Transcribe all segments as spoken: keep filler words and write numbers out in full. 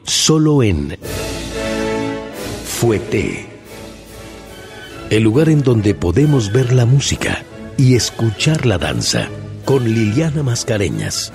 solo en Fuete, el lugar en donde podemos ver la música y escuchar la danza, con Liliana Mascareñas.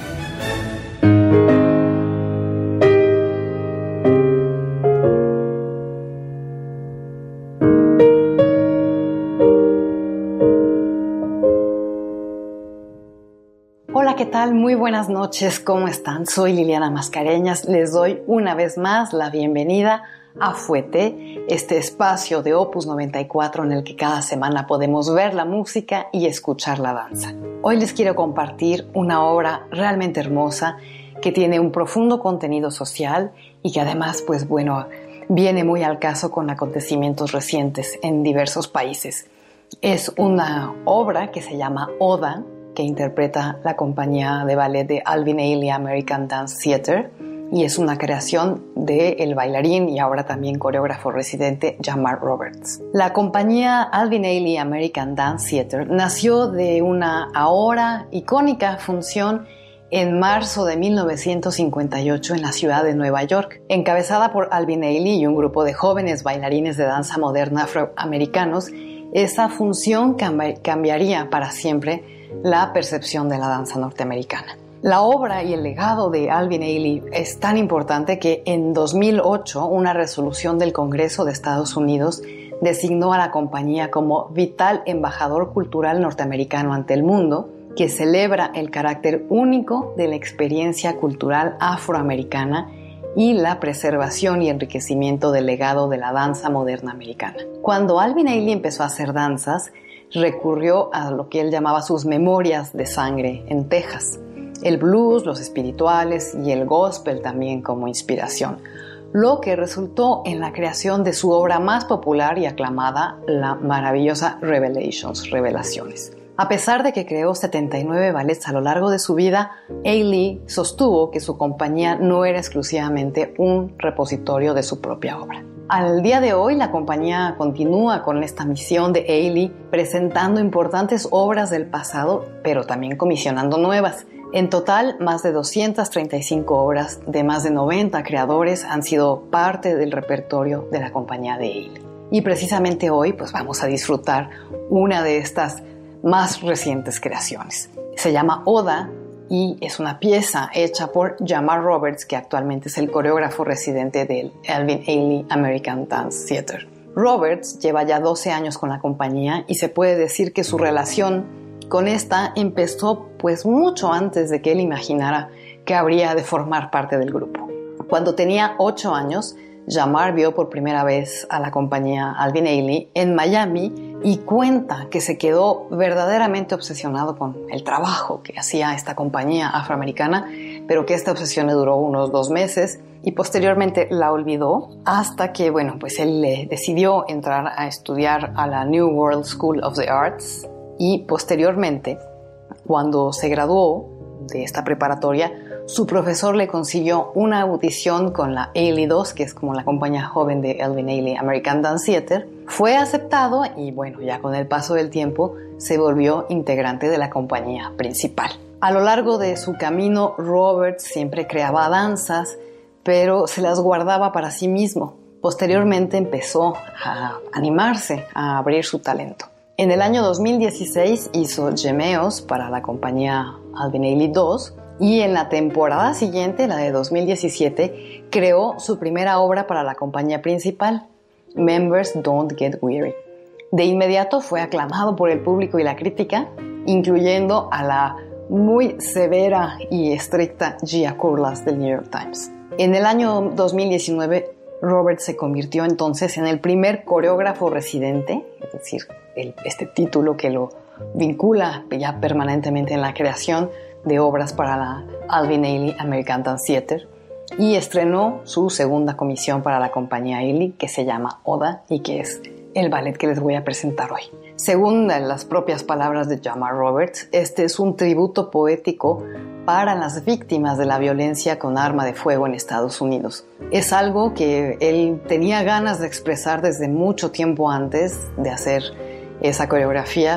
Hola, ¿qué tal? Muy buenas noches, ¿cómo están? Soy Liliana Mascareñas, les doy una vez más la bienvenida a Fuete, este espacio de Opus noventa y cuatro en el que cada semana podemos ver la música y escuchar la danza. Hoy les quiero compartir una obra realmente hermosa que tiene un profundo contenido social y que además, pues bueno, viene muy al caso con acontecimientos recientes en diversos países. Es una obra que se llama Oda, que interpreta la compañía de ballet de Alvin Ailey American Dance Theatre, y es una creación del bailarín y ahora también coreógrafo residente Jamar Roberts. La compañía Alvin Ailey American Dance Theatre nació de una ahora icónica función en marzo de mil novecientos cincuenta y ocho en la ciudad de Nueva York, encabezada por Alvin Ailey y un grupo de jóvenes bailarines de danza moderna afroamericanos. Esa función cambi- cambiaría para siempre la percepción de la danza norteamericana. La obra y el legado de Alvin Ailey es tan importante que en dos mil ocho una resolución del Congreso de Estados Unidos designó a la compañía como vital embajador cultural norteamericano ante el mundo, que celebra el carácter único de la experiencia cultural afroamericana y la preservación y enriquecimiento del legado de la danza moderna americana. Cuando Alvin Ailey empezó a hacer danzas, recurrió a lo que él llamaba sus memorias de sangre en Texas, el blues, los espirituales y el gospel también como inspiración, lo que resultó en la creación de su obra más popular y aclamada, la maravillosa Revelations, Revelaciones. A pesar de que creó setenta y nueve ballets a lo largo de su vida, Ailey sostuvo que su compañía no era exclusivamente un repositorio de su propia obra. Al día de hoy, la compañía continúa con esta misión de Ailey, presentando importantes obras del pasado, pero también comisionando nuevas. En total, más de doscientas treinta y cinco obras de más de noventa creadores han sido parte del repertorio de la compañía de Ailey. Y precisamente hoy, pues vamos a disfrutar una de estas más recientes creaciones. Se llama Oda y es una pieza hecha por Jamar Roberts, que actualmente es el coreógrafo residente del Alvin Ailey American Dance Theatre. Roberts lleva ya doce años con la compañía y se puede decir que su relación con esta empezó pues mucho antes de que él imaginara que habría de formar parte del grupo. Cuando tenía ocho años, Jamar vio por primera vez a la compañía Alvin Ailey en Miami y cuenta que se quedó verdaderamente obsesionado con el trabajo que hacía esta compañía afroamericana, pero que esta obsesión le duró unos dos meses y posteriormente la olvidó hasta que, bueno, pues él le decidió entrar a estudiar a la New World School of the Arts y posteriormente, cuando se graduó de esta preparatoria, su profesor le consiguió una audición con la Ailey dos, que es como la compañía joven de Alvin Ailey American Dance Theatre. Fue aceptado y bueno, ya con el paso del tiempo se volvió integrante de la compañía principal. A lo largo de su camino, Roberts siempre creaba danzas, pero se las guardaba para sí mismo. Posteriormente empezó a animarse a abrir su talento. En el año dos mil dieciséis hizo Gemeos para la compañía Alvin Ailey dos, y en la temporada siguiente, la de dos mil diecisiete, creó su primera obra para la compañía principal, Members Don't Get Weary. De inmediato fue aclamado por el público y la crítica, incluyendo a la muy severa y estricta Gia Kurlas del New York Times. En el año dos mil diecinueve, Robert se convirtió entonces en el primer coreógrafo residente, es decir, el, este título que lo vincula ya permanentemente en la creación de obras para la Alvin Ailey American Dance Theatre, y estrenó su segunda comisión para la compañía Ailey, que se llama Oda y que es el ballet que les voy a presentar hoy. Según las propias palabras de Jamar Roberts, este es un tributo poético para las víctimas de la violencia con arma de fuego en Estados Unidos. Es algo que él tenía ganas de expresar desde mucho tiempo antes de hacer esa coreografía,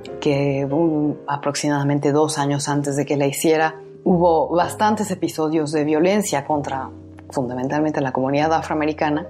que um, aproximadamente dos años antes de que la hiciera, hubo bastantes episodios de violencia contra fundamentalmente a la comunidad afroamericana,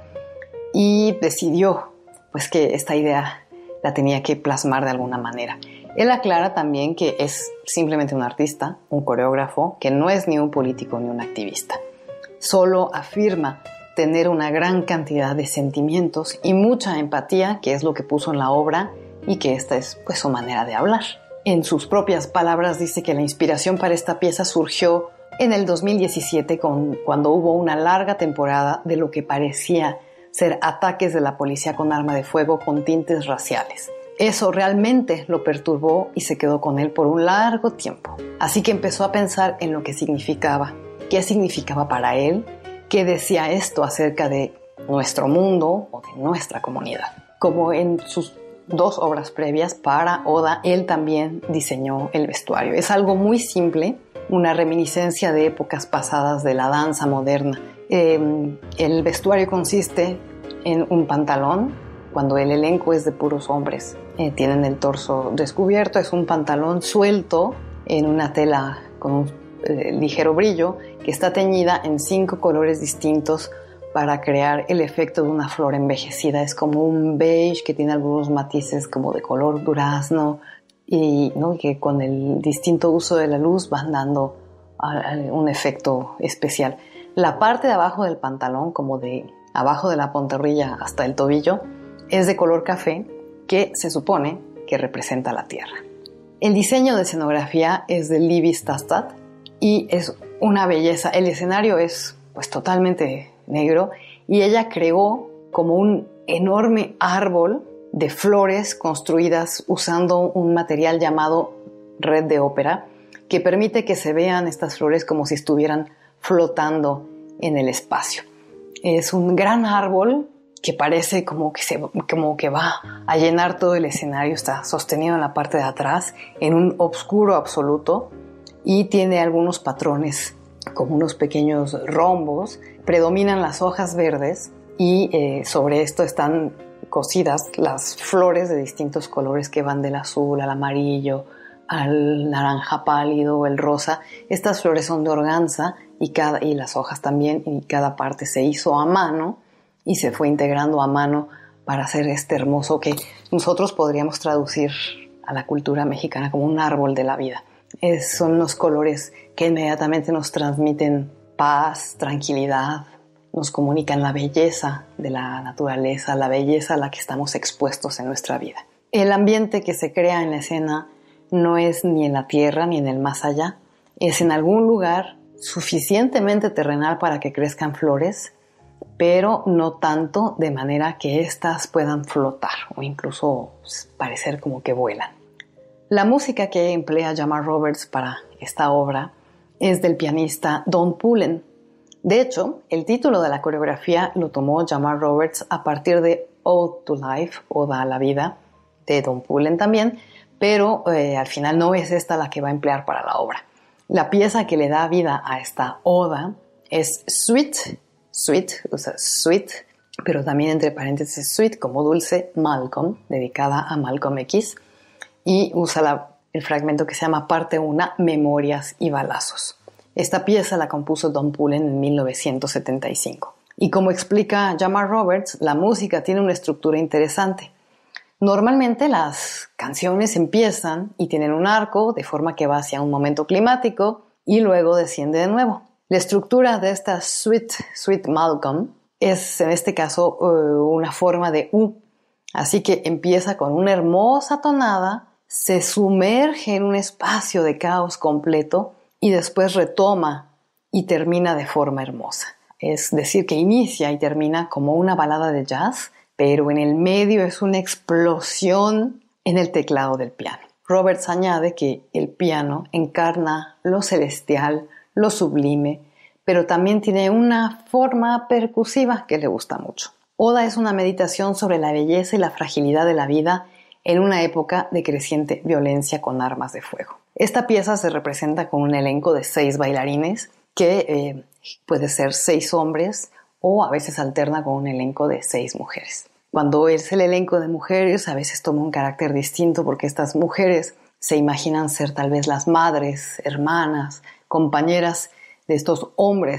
y decidió pues que esta idea la tenía que plasmar de alguna manera. Él aclara también que es simplemente un artista, un coreógrafo, que no es ni un político ni un activista. Solo afirma tener una gran cantidad de sentimientos y mucha empatía, que es lo que puso en la obra, y que esta es pues su manera de hablar. En sus propias palabras dice que la inspiración para esta pieza surgió en el dos mil diecisiete con, cuando hubo una larga temporada de lo que parecía ser ataques de la policía con arma de fuego con tintes raciales. Eso realmente lo perturbó y se quedó con él por un largo tiempo. Así que empezó a pensar en lo que significaba, qué significaba para él, qué decía esto acerca de nuestro mundo o de nuestra comunidad. Como en sus dos obras previas para Oda, él también diseñó el vestuario. Es algo muy simple, una reminiscencia de épocas pasadas de la danza moderna. Eh, el vestuario consiste en un pantalón, cuando el elenco es de puros hombres. Eh, tienen el torso descubierto, es un pantalón suelto en una tela con un eh, ligero brillo que está teñida en cinco colores distintos para crear el efecto de una flor envejecida. Es como un beige que tiene algunos matices como de color durazno y, ¿no? que con el distinto uso de la luz van dando a, a un efecto especial. La parte de abajo del pantalón, como de abajo de la pantorrilla hasta el tobillo, es de color café, que se supone que representa la tierra. El diseño de escenografía es de Levi Stastad y es una belleza. El escenario es pues totalmente negro y ella creó como un enorme árbol de flores construidas usando un material llamado red de ópera que permite que se vean estas flores como si estuvieran flotando en el espacio. Es un gran árbol que parece como que, se, como que va a llenar todo el escenario, está sostenido en la parte de atrás, en un oscuro absoluto, y tiene algunos patrones, como unos pequeños rombos. Predominan las hojas verdes y eh, sobre esto están cosidas las flores de distintos colores que van del azul al amarillo, al naranja pálido, el rosa. Estas flores son de organza y, cada, y las hojas también, y cada parte se hizo a mano y se fue integrando a mano para hacer este hermoso que nosotros podríamos traducir a la cultura mexicana como un árbol de la vida. Es, son los colores que inmediatamente nos transmiten paz, tranquilidad, nos comunican la belleza de la naturaleza, la belleza a la que estamos expuestos en nuestra vida. El ambiente que se crea en la escena no es ni en la tierra ni en el más allá, es en algún lugar suficientemente terrenal para que crezcan flores, pero no tanto de manera que éstas puedan flotar o incluso parecer como que vuelan. La música que emplea Jamar Roberts para esta obra es del pianista Don Pullen. De hecho, el título de la coreografía lo tomó Jamar Roberts a partir de Ode to Life, Oda a la vida, de Don Pullen también, pero eh, al final no es esta la que va a emplear para la obra. La pieza que le da vida a esta oda es Sweet, Sweet, o sea, Sweet, pero también entre paréntesis Sweet como dulce, Malcolm, dedicada a Malcolm X, y usa la, el fragmento que se llama Parte uno, Memorias y Balazos. Esta pieza la compuso Don Pullen en mil novecientos setenta y cinco. Y como explica Jamar Roberts, la música tiene una estructura interesante. Normalmente las canciones empiezan y tienen un arco de forma que va hacia un momento climático y luego desciende de nuevo. La estructura de esta Sweet, Sweet Malcolm es en este caso uh, una forma de U. Así que empieza con una hermosa tonada, se sumerge en un espacio de caos completo y después retoma y termina de forma hermosa. Es decir, que inicia y termina como una balada de jazz, pero en el medio es una explosión en el teclado del piano. Roberts añade que el piano encarna lo celestial, lo sublime, pero también tiene una forma percusiva que le gusta mucho. Oda es una meditación sobre la belleza y la fragilidad de la vida en una época de creciente violencia con armas de fuego. Esta pieza se representa con un elenco de seis bailarines que eh, puede ser seis hombres o a veces alterna con un elenco de seis mujeres. Cuando es el elenco de mujeres, a veces toma un carácter distinto porque estas mujeres se imaginan ser tal vez las madres, hermanas, compañeras de estos hombres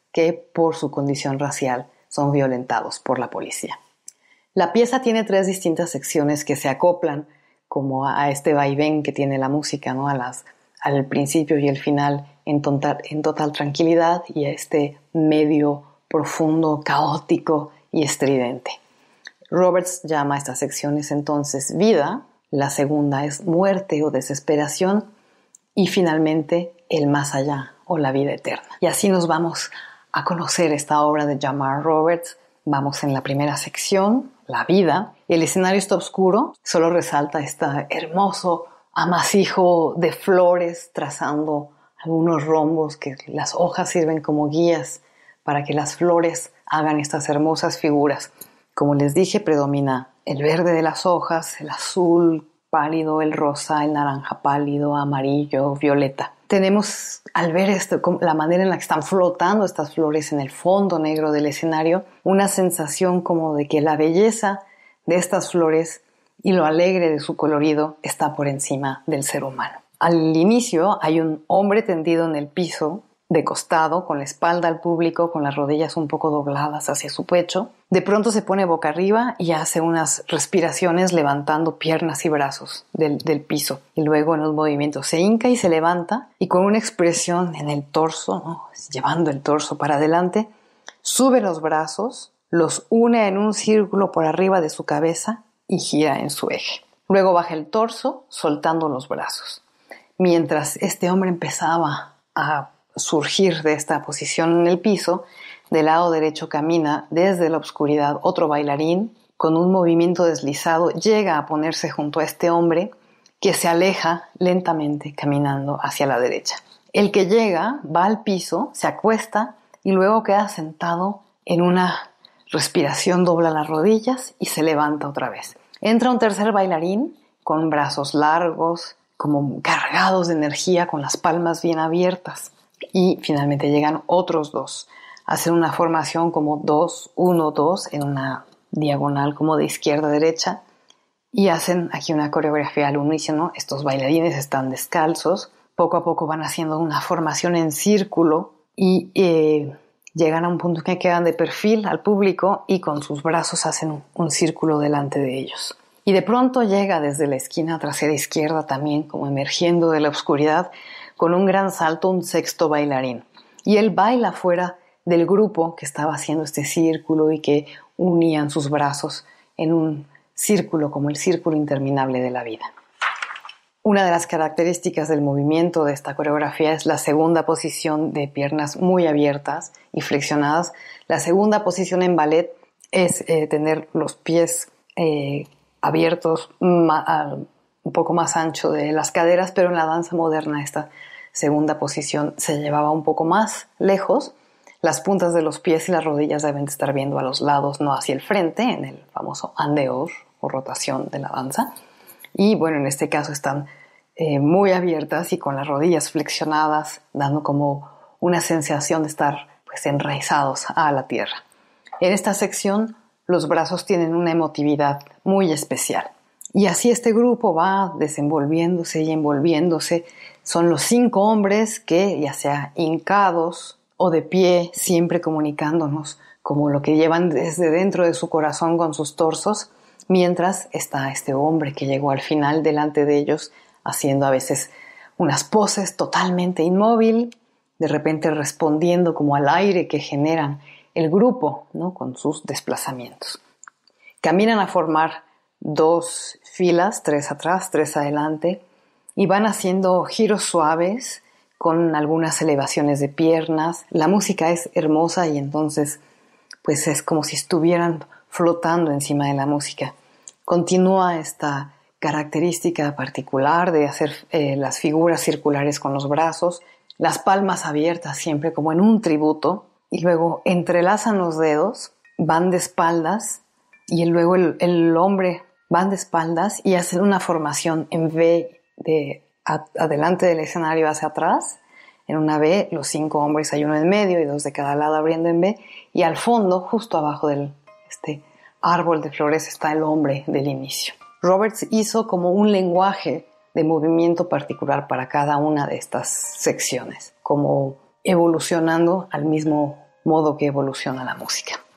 que por su condición racial son violentados por la policía. La pieza tiene tres distintas secciones que se acoplan como a este vaivén que tiene la música, ¿no? A las, al principio y el final en total, en total tranquilidad, y a este medio profundo, caótico y estridente. Roberts llama a estas secciones entonces vida, la segunda es muerte o desesperación, y finalmente el más allá o la vida eterna. Y así nos vamos a conocer esta obra de Jamar Roberts. Vamos en la primera sección, la vida. El escenario está oscuro, solo resalta este hermoso amasijo de flores trazando algunos rombos, que las hojas sirven como guías para que las flores hagan estas hermosas figuras. Como les dije, predomina el verde de las hojas, el azul pálido, el rosa, el naranja pálido, amarillo, violeta. Tenemos, al ver esto, la manera en la que están flotando estas flores en el fondo negro del escenario, una sensación como de que la belleza de estas flores y lo alegre de su colorido está por encima del ser humano. Al inicio hay un hombre tendido en el piso, de costado, con la espalda al público, con las rodillas un poco dobladas hacia su pecho. De pronto se pone boca arriba y hace unas respiraciones levantando piernas y brazos del, del piso. Y luego en los movimientos se hinca y se levanta, y con una expresión en el torso, ¿no? Llevando el torso para adelante, sube los brazos, los une en un círculo por arriba de su cabeza y gira en su eje. Luego baja el torso, soltando los brazos. Mientras este hombre empezaba a surgir de esta posición en el piso, del lado derecho camina desde la oscuridad otro bailarín, con un movimiento deslizado llega a ponerse junto a este hombre, que se aleja lentamente caminando hacia la derecha. El que llega va al piso, se acuesta y luego queda sentado en una respiración, dobla las rodillas y se levanta otra vez. Entra un tercer bailarín con brazos largos, como cargados de energía, con las palmas bien abiertas. Y finalmente llegan otros dos. Hacen una formación como dos, uno, dos, en una diagonal como de izquierda a derecha. Y hacen aquí una coreografía al unísono. Estos bailarines están descalzos. Poco a poco van haciendo una formación en círculo. Y eh, llegan a un punto que quedan de perfil al público y con sus brazos hacen un, un círculo delante de ellos. Y de pronto llega desde la esquina trasera izquierda también, como emergiendo de la oscuridad, con un gran salto, un sexto bailarín. Y él baila fuera del grupo que estaba haciendo este círculo y que unían sus brazos en un círculo, como el círculo interminable de la vida. Una de las características del movimiento de esta coreografía es la segunda posición de piernas muy abiertas y flexionadas. La segunda posición en ballet es eh, tener los pies eh, abiertos, ma- un poco más ancho de las caderas, pero en la danza moderna esta segunda posición se llevaba un poco más lejos. Las puntas de los pies y las rodillas deben estar viendo a los lados, no hacia el frente, en el famoso en dehors o rotación de la danza. Y bueno, en este caso están eh, muy abiertas y con las rodillas flexionadas, dando como una sensación de estar pues enraizados a la tierra. En esta sección los brazos tienen una emotividad muy especial. Y así este grupo va desenvolviéndose y envolviéndose. Son los cinco hombres que, ya sea hincados o de pie, siempre comunicándonos como lo que llevan desde dentro de su corazón con sus torsos, mientras está este hombre que llegó al final delante de ellos, haciendo a veces unas poses totalmente inmóvil, de repente respondiendo como al aire que generan el grupo, ¿no? Con sus desplazamientos. Caminan a formar dos filas, tres atrás, tres adelante, y van haciendo giros suaves con algunas elevaciones de piernas. La música es hermosa y entonces pues es como si estuvieran flotando encima de la música. Continúa esta característica particular de hacer eh, las figuras circulares con los brazos, las palmas abiertas siempre como en un tributo, y luego entrelazan los dedos, van de espaldas, y luego el, el hombre van de espaldas y hacen una formación en V de a, adelante del escenario hacia atrás. En una V, los cinco hombres, hay uno en medio y dos de cada lado abriendo en V, y al fondo, justo abajo del este árbol de flores, está el hombre del inicio. Roberts hizo como un lenguaje de movimiento particular para cada una de estas secciones, como evolucionando al mismo modo que evoluciona la música.